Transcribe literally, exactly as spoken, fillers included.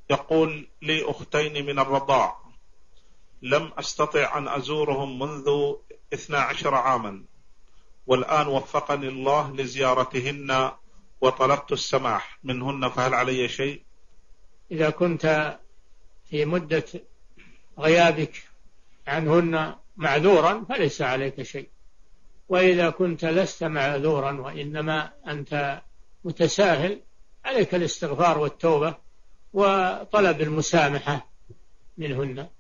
يقول لي أختين من الرضاع لم أستطع أن أزورهم منذ اثنا عشر عاما، والآن وفقني الله لزيارتهن وطلبت السماح منهن، فهل علي شيء؟ إذا كنت في مدة غيابك عنهن معذورا فليس عليك شيء، وإذا كنت لست معذورا وإنما أنت متساهل عليك الاستغفار والتوبة وطلب المسامحة منهن.